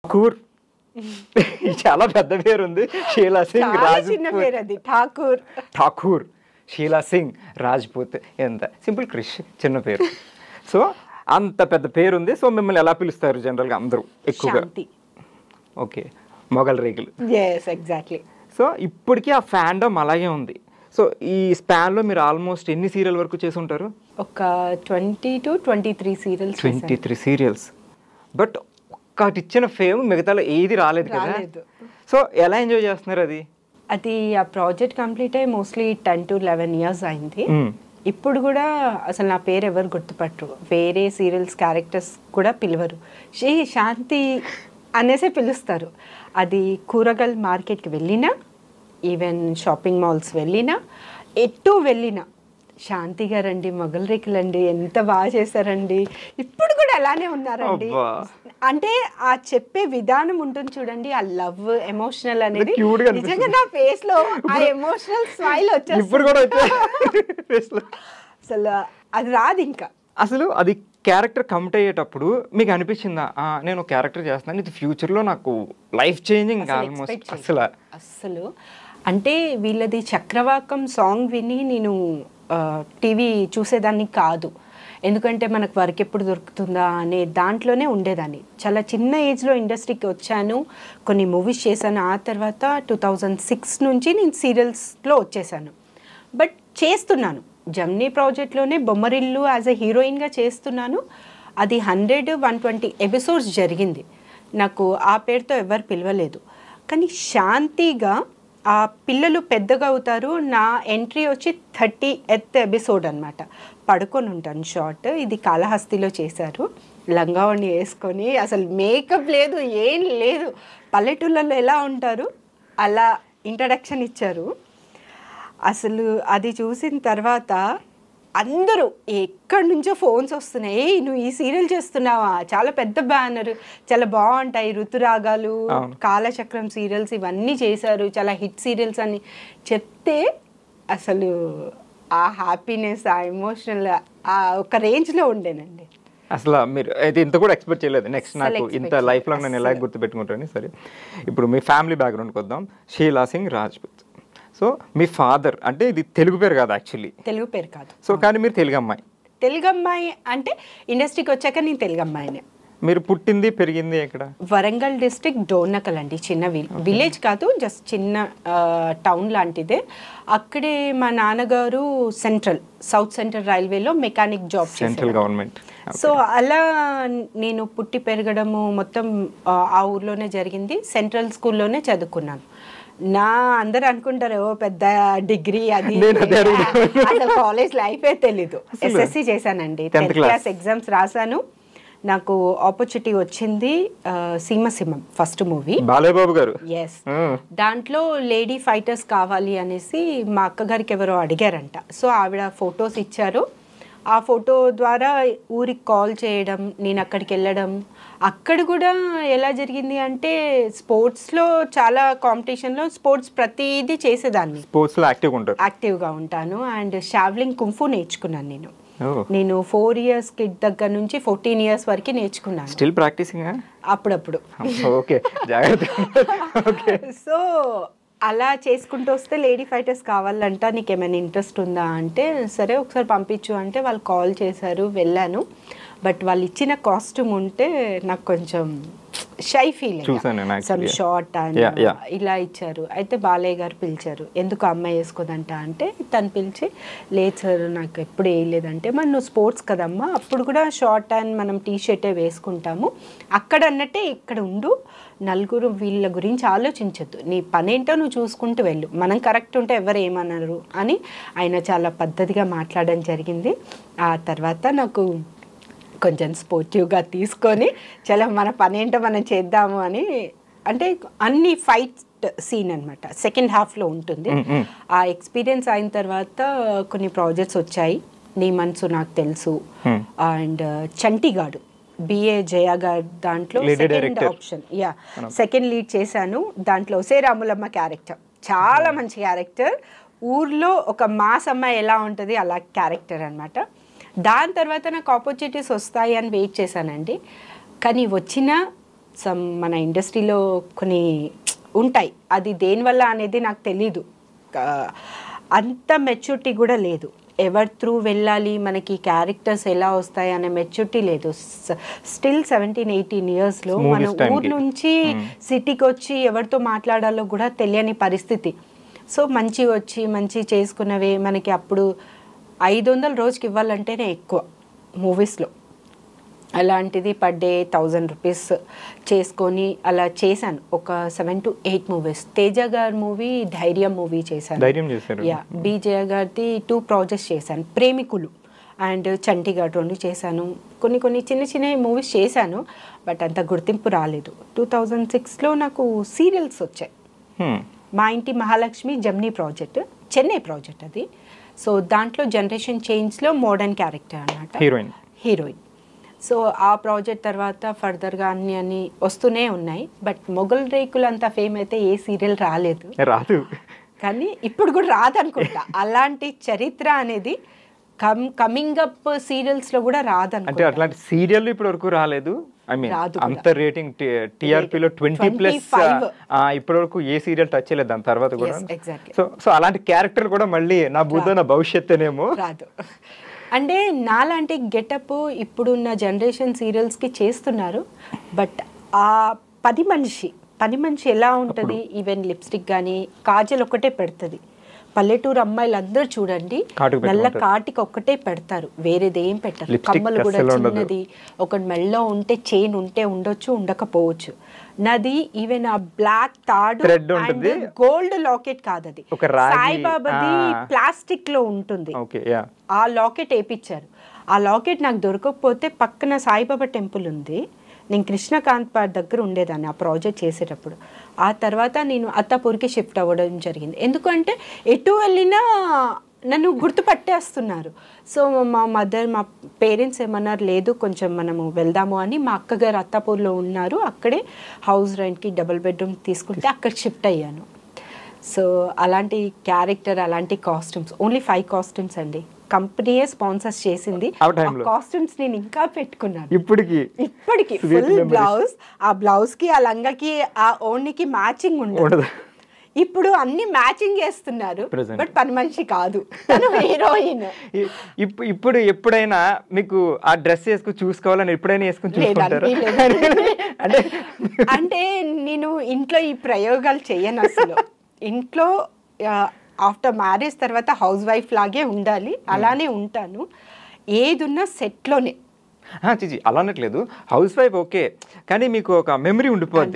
ఠాకూర్ చాలా పెద్ద పేరు ఉంది. షీలా సింగ్ ఠాకూర్ షీలా సింగ్ రాజ్పూత్. ఎంత సింపుల్ క్రిష్, చిన్న పేరు. సో అంత పెద్ద పేరు ఉంది. సో మిమ్మల్ని ఎలా పిలుస్తారు జనరల్గా అందరూ ఎక్కువగా? ఓకే, మొగల్ రేకులు. ఎగ్జాక్ట్లీ. సో ఇప్పటికీ ఆ ఫ్యాండమ్ అలాగే ఉంది. సో ఈ స్పాన్లో మీరు ఆల్మోస్ట్ ఎన్ని సీరియల్ వరకు చేసి ఉంటారు? ఒక 20 to 23 సీరియల్స్. 23 సీరియల్స్. బట్ ఒక్కటి ఇచ్చిన ఫేమ్ మిగతాలో ఏది రాలేదు కదా. సో ఎలా ఎంజాయ్ చేస్తున్నారు అది? అది ఆ ప్రాజెక్ట్ కంప్లీట్ అయ్యి మోస్ట్లీ 10 to 11 years అయింది. ఇప్పుడు కూడా అసలు నా పేరు ఎవరు గుర్తుపట్టరు. వేరే సీరియల్స్ క్యారెక్టర్స్ కూడా పిలవరు. శాంతి అనేసే పిలుస్తారు. అది కూరగాయల మార్కెట్కి వెళ్ళినా, ఈవెన్ షాపింగ్ మాల్స్ వెళ్ళినా, ఎటు వెళ్ళినా శాంతి గారండి, మొగల్ రేకులండి, ఎంత బాగా చేశారండి. ఇప్పుడు కూడా అలానే ఉన్నారండి. అంటే ఆ చెప్పే విధానం ఉంటుంది చూడండి, ఆ లవ్ ఎమోషనల్ అనేది నిజంగా నా ఫేస్ లో ఆ ఎమోషనల్ స్మైల్ వచ్చేస్తుంది. అసలు అది రాదు ఇంకా. అసలు అది క్యారెక్టర్ కమిట్ అయ్యేటప్పుడు మీకు అనిపించిందా నేను క్యారెక్టర్ చేస్తున్నాను, ఇది ఫ్యూచర్లో నాకు లైఫ్ చేంజింగ్ ఆల్మోస్ట్? అసలు అంటే వీళ్ళది చక్రవాకం సాంగ్ విని నేను టీవీ చూసేదాన్ని కాదు. ఎందుకంటే మనకు వర్క్ ఎప్పుడు దొరుకుతుందా అనే దాంట్లోనే ఉండేదాన్ని. చాలా చిన్న ఏజ్లో ఇండస్ట్రీకి వచ్చాను, కొన్ని మూవీస్ చేశాను. ఆ తర్వాత 2006 నుంచి నేను సీరియల్స్లో వచ్చేసాను. బట్ చేస్తున్నాను, జమ్నీ ప్రాజెక్ట్లోనే బొమ్మరిల్లు యాజ్ ఎ హీరోయిన్గా చేస్తున్నాను. అది 100-120 ఎపిసోడ్స్ జరిగింది. నాకు ఆ పేరుతో ఎవరు పిలవలేదు. కానీ శాంతిగా ఆ పిల్లలు పెద్దగా అవుతారు. నా ఎంట్రీ వచ్చి 30th ఎపిసోడ్ అనమాట. పడుకొని ఉంటాను షార్ట్. ఇది కాళహస్తిలో చేశారు. లంగావణి వేసుకొని, అసలు మేకప్ లేదు, ఏం లేదు. పల్లెటూళ్ళలో ఎలా ఉంటారు అలా ఇంట్రడక్షన్ ఇచ్చారు. అసలు అది చూసిన తర్వాత అందరూ ఎక్కడి నుంచో ఫోన్స్ వస్తున్నాయి, నువ్వు ఈ సీరియల్ చేస్తున్నావా, చాలా పెద్ద బ్యానర్, చాలా బాగుంటాయి, ఋతురాగాలు, కాలచక్రం సీరియల్స్ ఇవన్నీ చేశారు, చాలా హిట్ సీరియల్స్ అని చెప్తే అసలు ఆ హ్యాపీనెస్, ఆ ఎమోషనల్ ఆ ఒక రేంజ్లో ఉండేనండి. అసలు మీరు అయితే ఇంత కూడా ఎక్స్పెక్ట్ చేయలేదు. నెక్స్ట్ నాకు ఇంత లైఫ్ లాంగ్ నేను ఎలా గుర్తుపెట్టుకుంటాను. సరే, ఇప్పుడు మీ ఫ్యామిలీ బ్యాక్గ్రౌండ్కి వద్దాం. షీలా సింగ్ రాజ్పూత్. సో మీ ఫాదర్ అంటే ఇది తెలుగు పేరు కాదు, యాక్చువల్లీ తెలుగు పేరు కాదు. సో కానీ మీరు తెలుగు అమ్మాయి. తెలుగు అమ్మాయి అంటే ఇండస్ట్రీకి వచ్చాక నేను తెలుగు అమ్మాయినే. మీరు పుట్టింది పెరిగింది ఎక్కడ? వరంగల్ డిస్ట్రిక్ట్ డోర్నకల్ అండి. చిన్న విలేజ్ కాదు, జస్ట్ చిన్న టౌన్ లాంటిదే. అక్కడే మా నాన్నగారు సౌత్ సెంట్రల్ రైల్వేలో mechanic job, central government. So అలా నేను పుట్టి పెరగడము మొత్తం ఆ ఊర్లోనే జరిగింది. సెంట్రల్ స్కూల్లోనే చదువుకున్నాను. అందరు అనుకుంటారు పెద్ద డిగ్రీ అది, అసలు కాలేజ్ లైఫే తెలీదు. ఎస్ఎస్సి చేశానండి, 10th క్లాస్ ఎగ్జామ్స్ రాశాను. నాకు ఆపర్చునిటీ వచ్చింది సీమసింహం ఫస్ట్ మూవీ, బాలయ్యబాబు గారు. ఎస్, దాంట్లో లేడీ ఫైటర్స్ కావాలి అనేసి మా అక్కగారికి ఎవరో అడిగారంట. సో ఆవిడ ఫొటోస్ ఇచ్చారు. ఆ ఫోటో ద్వారా ఊరికి కాల్ చేయడం, నేను అక్కడికి వెళ్ళడం. అక్కడ కూడా ఎలా జరిగింది అంటే స్పోర్ట్స్లో చాలా కాంపిటీషన్లో స్పోర్ట్స్ ప్రతిదీ చేసేదాన్ని. స్పోర్ట్స్లో యాక్టివ్గా ఉంటాను. అండ్ షావ్లింగ్ కుంఫు నేర్చుకున్నాను నేను 4 years కిడ్ దగ్గర నుంచి 14 years వరకు నేర్చుకున్నాను. స్టిల్ ప్రాక్టీసింగ్ అప్పుడప్పుడు. ఓకే, జాగ్రత్త. సో అలా చేసుకుంటూ వస్తే లేడీ ఫైటర్స్ కావాలంట, నీకు ఏమైనా ఇంట్రెస్ట్ ఉందా అంటే సరే ఒకసారి పంపించు అంటే వాళ్ళు కాల్ చేశారు, వెళ్ళాను. బట్ వాళ్ళు ఇచ్చిన కాస్ట్యూమ్ ఉంటే నాకు కొంచెం shy feeling, some short and ఇలా ఇచ్చారు. అయితే బాలయ్య గారు పిలిచారు, ఎందుకు అమ్మాయి వేసుకోదంట అంటే తను పిలిచి, లేదు సార్ నాకు ఎప్పుడు వేయలేదంటే, మరి నువ్వు స్పోర్ట్స్ కదమ్మా, అప్పుడు కూడా షార్ట్ అండ్ మనం టీషర్టే వేసుకుంటాము, అక్కడ అన్నట్టే ఇక్కడ ఉండు, నలుగురు వీళ్ళ గురించి ఆలోచించద్దు, నీ పనేంటో నువ్వు చూసుకుంటూ వెళ్ళు, మనం కరెక్ట్ ఉంటే ఎవరు ఏమన్నారు అని ఆయన చాలా పద్ధతిగా మాట్లాడడం జరిగింది. ఆ తర్వాత నాకు కొంచెం స్పోర్టివ్గా తీసుకొని చాలా మన పని ఏంటో మనం చేద్దాము అని, అంటే అన్ని ఫైట్ సీన్ అనమాట సెకండ్ హాఫ్లో ఉంటుంది. ఆ ఎక్స్పీరియన్స్ అయిన తర్వాత కొన్ని ప్రాజెక్ట్స్ వచ్చాయి. నీ మనసు నాకు తెలుసు అండ్ చంటిగాడు, బిఏ జయ గారు దాంట్లో సెకండ్ ఆప్షన్, సెకండ్ లీడ్ చేశాను. దాంట్లో రాములమ్మ క్యారెక్టర్ చాలా మంచి క్యారెక్టర్, ఊర్లో ఒక మాస్ అమ్మాయి ఎలా ఉంటుంది అలా క్యారెక్టర్ అనమాట. దాని తర్వాత నాకు ఆపర్చునిటీస్ వస్తాయి అని వెయిట్ చేశానండి. కానీ వచ్చిన మన ఇండస్ట్రీలో కొన్ని ఉంటాయి, అది దేనివల్ల అనేది నాకు తెలీదు. అంత మెచ్యూరిటీ కూడా లేదు. ఎవరి త్రూ వెళ్ళాలి, మనకి క్యారెక్టర్స్ ఎలా వస్తాయి అనే మెచ్యూరిటీ లేదు. స్టిల్ 17-18 ఇయర్స్లో మన ఊరు నుంచి సిటీకి వచ్చి ఎవరితో మాట్లాడాలో కూడా తెలియని పరిస్థితి. సో మంచి వచ్చి మంచి చేసుకున్నవే మనకి అప్పుడు 500 రోజుకి ఇవ్వాలంటేనే ఎక్కువ మూవీస్లో. అలాంటిది పర్ డే 1000 రూపీస్ చేసుకొని అలా చేశాను ఒక 7 to 8 మూవీస్. తేజ గారి మూవీ ధైర్యం మూవీ చేశాను. యా, బీజయ గారిది 2 ప్రాజెక్ట్స్ చేశాను. ప్రేమికులు అండ్ చండీగఢ్ 2 చేశాను. కొన్ని చిన్న మూవీస్ చేశాను, బట్ అంత గుర్తింపు రాలేదు. 2006లో నాకు సీరియల్స్ వచ్చాయి. మా ఇంటి Mahalakshmi Gemini project, Chennai project అది. సో దాంట్లో జనరేషన్ చేంజ్లో మోడర్న్ క్యారెక్టర్ అన్నమాట, హీరోయిన్. సో ఆ ప్రాజెక్ట్ తర్వాత ఫర్దర్గా అన్ని వస్తూనే ఉన్నాయి. బట్ మొగల్ రేకులు అంత ఫేమ్ అయితే ఏ సీరియల్ రాదు, కానీ ఇప్పుడు కూడా రాదనుకుంటా. అలాంటి చరిత్ర అనేది కమింగ్ అప్ సీరియల్స్లో కూడా రాదనుకుంటా. అట్లాంటి సీరియల్ ఇప్పటి వరకు రాలేదు. ఐ మీన్ అంత రేటింగ్ టీఆర్పీలో 20+ ఇప్పటి వరకు ఏ సీరియల్ టచ్ చేయలేదు దాని తర్వాత కూడా. సో అలాంటి క్యారెక్టర్ కూడా మళ్ళీ నా బుద్ధ నా భవిష్యత్తేనేమో రాదు. అంటే నాలాంటి గెటప్ ఇప్పుడున్న జనరేషన్ సీరియల్స్కి చేస్తున్నారు, బట్ ఆ పని మనిషి ఎలా ఉంటుంది, ఈవెన్ లిప్స్టిక్ కానీ కాజల్ ఒక్కటే పెడుతుంది. పల్లెటూరు అమ్మాయిలు అందరూ చూడండి, నల్ల కాటికి ఒక్కటే పెడతారు, వేరేది ఏం పెట్టరు. కమ్మలు కూడా చిన్నది, ఒకటి మెళ్ళో ఉంటే చైన్ ఉంటే ఉండొచ్చు, ఉండకపోవచ్చు. నాది ఈవెన్ ఆ బ్లాక్ తాడు అండ్ గోల్డ్ లాకెట్ కాదు, అది సాయిబాబాది ప్లాస్టిక్ లో ఉంటుంది. ఆ లాకెట్ వేయించారు. ఆ లాకెట్ నాకు దొరకకపోతే పక్కన సాయిబాబా టెంపుల్ ఉంది, నేను కృష్ణకాంత్ పార్క్ దగ్గర ఉండేదాన్ని ఆ ప్రాజెక్ట్ చేసేటప్పుడు. ఆ తర్వాత నేను అత్తాపూర్కి షిఫ్ట్ అవ్వడం జరిగింది. ఎందుకంటే ఎటు వెళ్ళినా నన్ను గుర్తుపట్టేస్తున్నారు. సో మా పేరెంట్స్ ఏమన్నారు, లేదు కొంచెం మనము వెళ్దాము అని. మా అక్కగారు అత్తాపూర్లో ఉన్నారు, అక్కడే హౌస్ రెంట్కి డబుల్ బెడ్రూమ్ తీసుకుంటే అక్కడ షిఫ్ట్ అయ్యాను. సో అలాంటి క్యారెక్టర్, అలాంటి కాస్ట్యూమ్స్, ఓన్లీ 5 కాస్ట్యూమ్స్ అండి. కంపెనీయే స్పాన్సర్స్ చేసింది. కాస్ట్యూమ్స్ నేను ఇంకా పెట్టుకున్నాను ఇప్పటికి ఫుల్ బ్లౌజ్, ఆ బ్లౌజ్ కి ఆ లంగాకి ఆ ఓణికి మ్యాచింగ్ ఉండదు. ఇప్పుడు అన్ని మ్యాచింగ్ చేస్తున్నారు, బట్ పని మనిషి కాదు, తను హీరోయిన్. ఇప్పుడు ఎప్పుడైనా మీకు ఆ డ్రెస్ వేసుకుని చూసుకోవాలని ఎప్పుడైనా వేసుకుని చూసుకుంటారా? అంటే నేను ఇంట్లో ఈ ప్రయోగాలు చెయ్యను అసలు. ఇంట్లో ఆఫ్టర్ మ్యారేజ్ తర్వాత హౌస్ వైఫ్ లాగే ఉండాలి, అలానే ఉంటాను. ఏదున్నా సెట్లోనే. అలా అనట్లేదు, హౌస్ వైఫ్ ఓకే, కానీ మీకు ఒక మెమరీ ఉండిపోద్ది.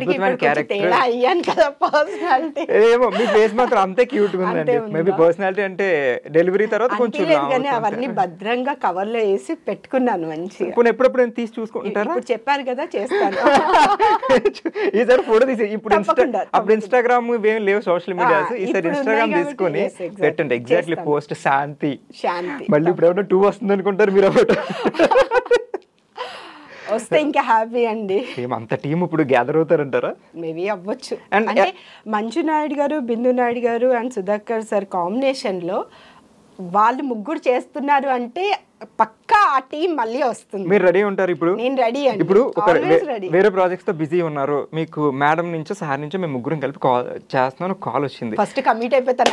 ఏమో మీ ఫేస్ మాత్రం అంతే క్యూట్ గా ఉందండి. మేబీ పర్సనాలిటీ అంటే డెలివరీ తర్వాత కొంచెం అవన్నీ భద్రంగా కవర్ లో వేసి పెట్టుకున్నాను మంచిగా. ఇప్పుడు ఎప్పుడెప్పుడు తీసి చూసుకుంటారా? చెప్పారు కదా, చేస్తాను. ఈసారి ఫోటో తీసి అప్పుడు ఇన్స్టాగ్రామ్ ఏం లేవు సోషల్ మీడియాస్, ఈసారి ఇన్స్టాగ్రామ్ తీసుకొని పెట్టండి. Exactly post Shanti. మళ్ళీ ఇప్పుడు ఎవరైనా 2 వస్తుంది అనుకుంటారు మీరు, వస్తే ఇంకా హ్యాపీ అండి. అంత టీం ఇప్పుడు గ్యాదర్ అవుతారంటారా? మేబీ అవ్వచ్చు. అంటే మంజు నాయుడు గారు, బిందు నాయుడు గారు అండ్ సుధాకర్ సార్ కాంబినేషన్ లో వాళ్ళు ముగ్గురు చేస్తున్నారు అంటే పక్కా ఆ టీం మళ్ళీ వస్తుంది. మీరు రెడీ ఉంటారు ఇప్పుడు? నేను రెడీ అండి. ఇప్పుడు వేరే ప్రాజెక్ట్స్ తో బిజీ ఉన్నారు, మీకు మేడం నుంచో సార్ నుంచో మేము ముగ్గురం కలిపి కాల్ చేస్తున్నాను, కాల్ వచ్చింది. ఫస్ట్ కమిట్ అయిపోతాను,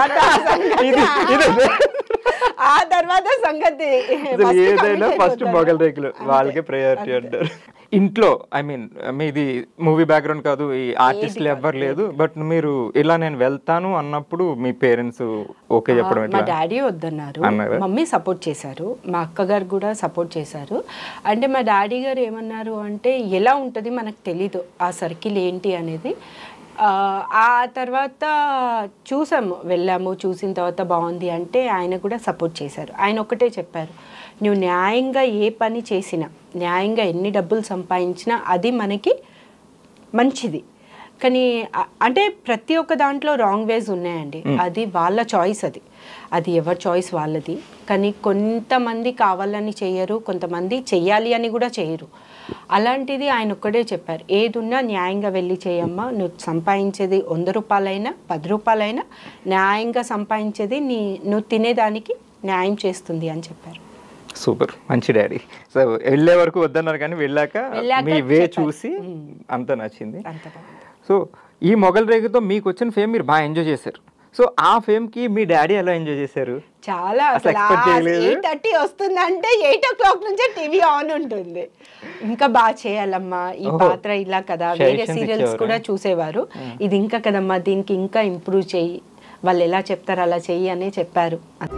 ఆ తర్వాత సంగతి ఏదైనా ఫస్ట్ మొగల్ రేకులు వాళ్ళకే ప్రయారిటీ అంటారు. ఇంట్లో ఐ మీన్ మీది మూవీ బ్యాక్గ్రౌండ్ కాదు, ఈ ఆర్టిస్టులు ఎవ్వరు లేదు, బట్ మీరు ఇలా నేను వెళ్తాను అన్నప్పుడు మీ పేరెంట్స్ ఓకే చెప్పడం? మా డాడీ వద్దన్నారు, మమ్మీ సపోర్ట్ చేశారు, మా అక్కగారు కూడా సపోర్ట్ చేశారు. అంటే మా డాడీ గారు ఏమన్నారు అంటే, ఎలా ఉంటుంది మనకు తెలీదు ఆ సర్కిల్ ఏంటి అనేది. ఆ తర్వాత వెళ్ళాము, చూసిన తర్వాత బాగుంది అంటే ఆయన కూడా సపోర్ట్ చేశారు. ఆయన ఒక్కటే చెప్పారు, నువ్వు న్యాయంగా ఏ పని చేసినా, న్యాయంగా ఎన్ని డబ్బులు సంపాదించినా అది మనకి మంచిది. కానీ అంటే ప్రతి ఒక్క దాంట్లో రాంగ్ వేస్ ఉన్నాయండి, అది వాళ్ళ చాయిస్, అది ఎవరి చాయిస్ వాళ్ళది. కానీ కొంతమంది కావాలని చెయ్యరు, కొంతమంది చెయ్యాలి అని కూడా చేయరు. అలాంటిది ఆయన ఒక్కడే చెప్పారు, ఏదున్నా న్యాయంగా వెళ్ళి చేయమ్మా, నువ్వు సంపాదించేది 100 రూపాయలైనా 10 రూపాయలైనా న్యాయంగా సంపాదించేది నువ్వు తినేదానికి న్యాయం చేస్తుంది అని చెప్పారు. సూపర్, మంచి డాడీ. సో వెళ్ళే వరకు వద్దన్నారు కానీ వెళ్ళాక మీ వే చూసి అంత నచ్చింది. సో ఈ మొగల్ రేగుతో మీకు వచ్చిన ఫేమ్ మీరు బాగా ఎంజాయ్ చేశారు. సో ఆ ఫేమ్ కి మీ డాడీ ఎలా ఎంజాయ్ చేశారు? చాలా, 8:30 వస్తుందంటే 8 o'clock నుంచే టీవీ ఆన్ ఉంటుంది. ఇంకా బాగా చేయాలమ్మా, ఈ పాత్ర ఇలా కదా, వేరే సీరియల్స్ కూడా చూసేవారు, ఇది ఇంకా కదమ్మా, దీనికి ఇంకా ఇంప్రూవ్ చెయ్యి, వాళ్ళు ఎలా చెప్తారు అలా చెయ్యి అని చెప్పారు.